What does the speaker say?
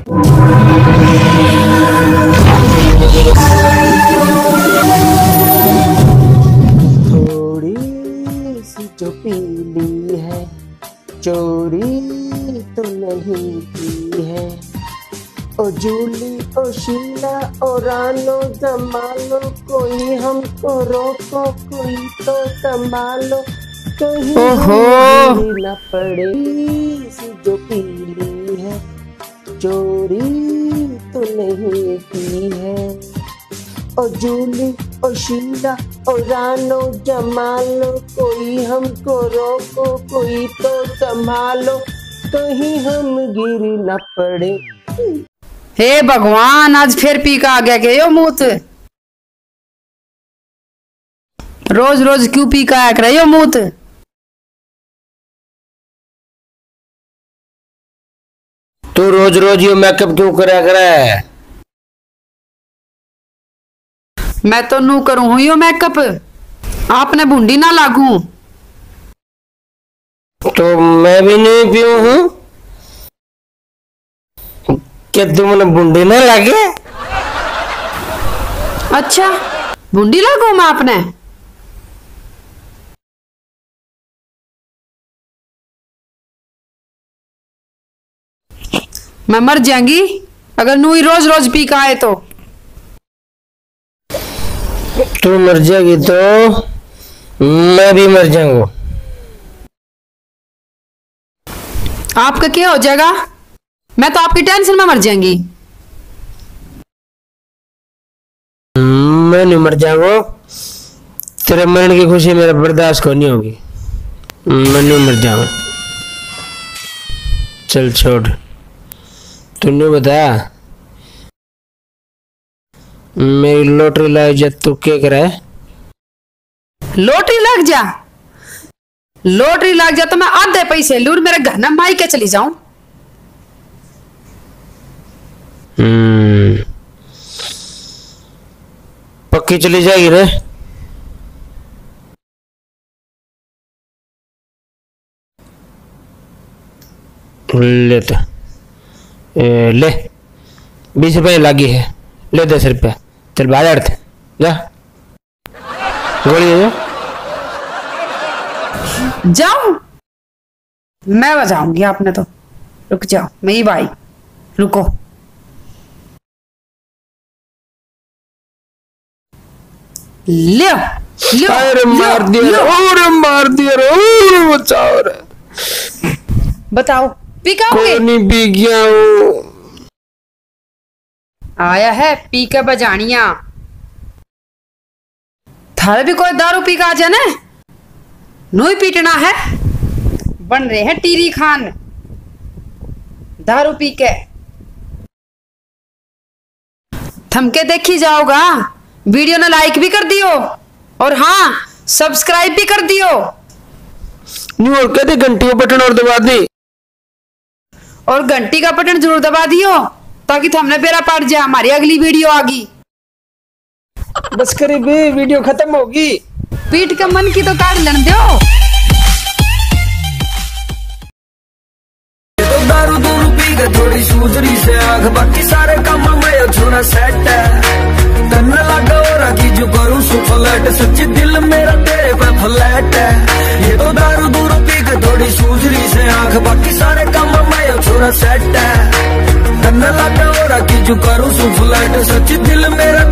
थोड़ी सी जो पीली है, चोरी तो नहीं की है। ओ जूली ओ शीला ओ रानो जमालो, कोई हमको रोको कोई तो संभालो, कहीं हमें न पड़े सी जो पीली है, चोरी तो नहीं की है। ओ जूली ओ शीला ओ रानो जमालो, कोई हमको रोको कोई तो संभालो, कहीं हम गिर न पड़े। हे भगवान, आज फिर पी का आ गया के यो मूत। रोज रोज क्यों पी का आया करे यो मूत। तू रोज रोज यो मेकअप क्यों करा करे? मैं तो नू करूं हूं यो मेकअप, आपने बूंदी ना लागू। तो मैं भी नहीं पीऊं हूं, क्या तुमने बूंदी ना लागे? अच्छा, बूंदी लागू मैं आपने। मैं मर जाऊंगी अगर नू ही रोज रोज पी का आए तो। तू मर जाएगी तो मैं भी मर जाऊंगा। आपका क्या हो जाएगा? मैं तो आपकी टेंशन में मर जाऊंगी। मैं नहीं मर जाऊंगा, तेरे मरने की खुशी मेरा बर्दाश्त को नहीं होगी। मैं नहीं मर जाऊंगा। चल छोड़, तूने बता मेरी लॉटरी लग जा, तू क्या करे? लॉटरी लग जा? लॉटरी लग जा तो मैं आधे पैसे लूट मेरे घर ना माई के चली जाऊं। पक्की चली जाएगी रे? ले तो ले 20 रुपए लगी है, ले 10 रुपया। चल बाजार थे जा, गोली दे जाऊं? मैं बजाऊंगी, आपने तो रुक जाओ। मैं ही भाई रुको। लियो लियो। अरे मार दिया, और मार दिया रे, और बचाओ रे। बताओ पी का कोई नहीं पी गया हूँ। आया है पी के बजानिया। थारे भी कोई दारू पी का आ जाने, नू ही पीटना है। बन रहे हैं टीरी खान दारू पी के। थमके देखी जाओगा। वीडियो ने लाइक भी कर दियो और हाँ सब्सक्राइब भी कर दियो। नहीं और कहते घंटी का बटन और दबा दी, और घंटी का बटन जरूर दबा दियो ताकि थमने बेरा पड़ जाए हमारी अगली वीडियो आगी। बस करीबी वीडियो खत्म होगी। पीट के मन की तो काट लेने दो। तो दारू दूरू पी के थोड़ी सूजरी से आंख, बाकी सारे काम में छोड़ा सेट है। तन लगा और की जो करूँ सुफलट, सच्ची दिल मेरा तेरे पे फ्लैट है। ये तो दारू दूरू पी के थोड़ी सूजरी से आंख, बाकी सारे काम में छोड़ा सेट है। तन लगा और की जो करूँ सुफलट, सच्ची दिल मेरा